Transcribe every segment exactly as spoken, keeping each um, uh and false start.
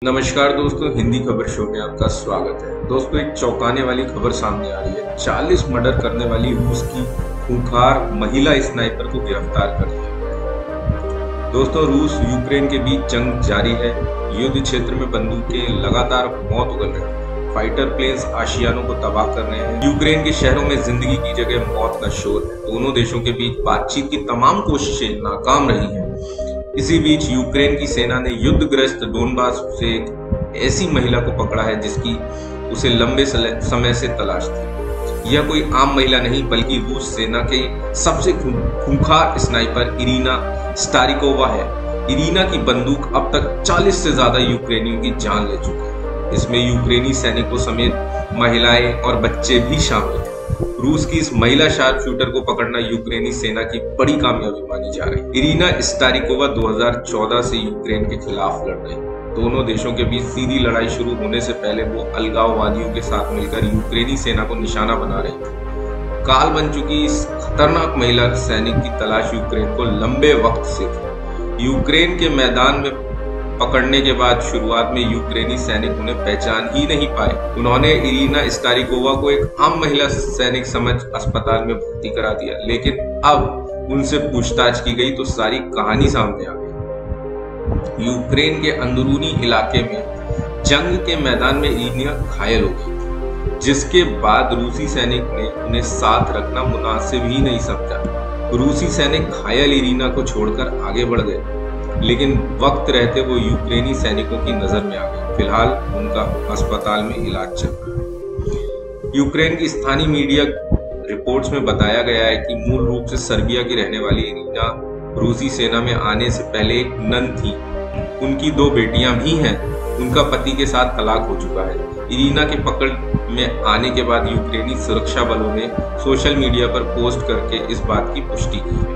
नमस्कार दोस्तों, हिंदी खबर शो में आपका स्वागत है। दोस्तों, एक चौंकाने वाली खबर सामने आ रही है। चालीस मर्डर करने वाली रूस की खूंखार महिला स्नाइपर को गिरफ्तार कर लिया गया। दोस्तों, रूस यूक्रेन के बीच जंग जारी है। युद्ध क्षेत्र में बंदूकें लगातार मौत उगल रही है। फाइटर प्लेन्स आशियानों को तबाह कर रहे हैं। यूक्रेन के शहरों में जिंदगी की जगह मौत का शोर है। दोनों देशों के बीच बातचीत की तमाम कोशिशें नाकाम रही हैं। इसी बीच यूक्रेन की सेना ने युद्धग्रस्त डोनबास से एक ऐसी महिला को पकड़ा है जिसकी उसे लंबे समय से तलाश थी। यह कोई आम महिला नहीं बल्कि रूस सेना के सबसे खूंखार स्नाइपर इरीना स्टारिकोवा है। इरीना की बंदूक अब तक चालीस से ज्यादा यूक्रेनियों की जान ले चुकी है। इसमें यूक्रेनी सैनिकों समेत महिलाएं और बच्चे भी शामिल हैं। रूस की इस महिला शार्प शूटर को पकड़ना यूक्रेनी सेना की बड़ी कामयाबी मानी जा रही है। इरीना स्टारिकोवा दो हज़ार चौदह से यूक्रेन के खिलाफ लड़ रही है। दोनों देशों के बीच सीधी लड़ाई शुरू होने से पहले वो अलगाववादियों के साथ मिलकर यूक्रेनी सेना को निशाना बना रही थी। काल बन चुकी इस खतरनाक महिला सैनिक की तलाश यूक्रेन को लंबे वक्त से थी। यूक्रेन के मैदान में पकड़ने के बाद शुरुआत में यूक्रेनी सैनिक उन्हें पहचान ही नहीं पाए। उन्होंने इरीना स्टारिकोवा को एक आम महिला सैनिक समझ अस्पताल में भर्ती करा दिया, लेकिन अब उनसे पूछताछ की गई तो सारी कहानी सामने आ गई। यूक्रेन के अंदरूनी इलाके में जंग के मैदान में इरीना घायल हो गई, जिसके बाद रूसी सैनिक ने उन्हें साथ रखना मुनासिब ही नहीं समझा। रूसी सैनिक घायल इरीना को छोड़कर आगे बढ़ गए, लेकिन वक्त रहते वो यूक्रेनी सैनिकों की नजर में आ गई। फिलहाल उनका अस्पताल में इलाज चल रहा है। यूक्रेन की स्थानीय मीडिया रिपोर्ट्स में बताया गया है कि मूल रूप से सर्बिया की रहने वाली इरीना रूसी सेना में आने से पहले एक नन थी। उनकी दो बेटियां भी हैं। उनका पति के साथ तलाक हो चुका है। इरीना के पकड़ में आने के बाद यूक्रेनी सुरक्षा बलों ने सोशल मीडिया पर पोस्ट करके इस बात की पुष्टि की है।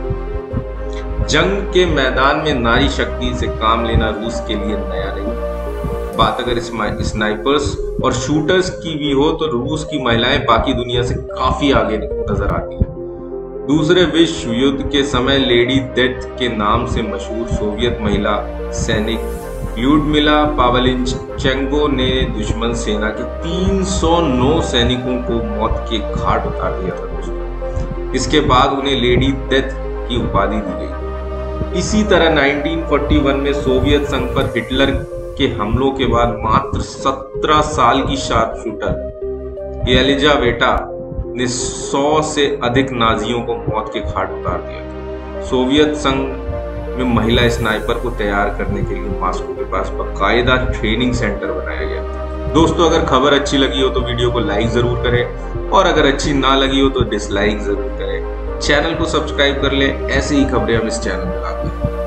जंग के मैदान में नारी शक्ति से काम लेना रूस के लिए नया नहीं। बात अगर स्नाइपर्स और शूटर्स की भी हो तो रूस की महिलाएं बाकी दुनिया से काफी आगे नजर आती हैं। दूसरे विश्व युद्ध के समय लेडी डेथ के नाम से मशहूर सोवियत महिला सैनिक ल्यूडमिला पावलिंचेंको ने दुश्मन सेना के तीन सौ नौ सैनिकों को मौत के घाट उतार दिया था दोस्तों। इसके बाद उन्हें लेडी डेथ की उपाधि दी गई। इसी तरह उन्नीस सौ इकतालीस में सोवियत संघ पर हिटलर के हमलों के बाद मात्र सत्रह साल की शार्प शूटर येलिजावेटा ने सौ से अधिक नाजियों को मौत के घाट उतार दिया। सोवियत संघ में महिला स्नाइपर को तैयार करने के लिए मॉस्को के पास बाकायदा ट्रेनिंग सेंटर बनाया गया था। दोस्तों, अगर खबर अच्छी लगी हो तो वीडियो को लाइक जरूर करें और अगर अच्छी ना लगी हो तो डिसलाइक जरूर करें। चैनल को सब्सक्राइब कर ले। ऐसे ही खबरें हम इस चैनल में लाते हैं।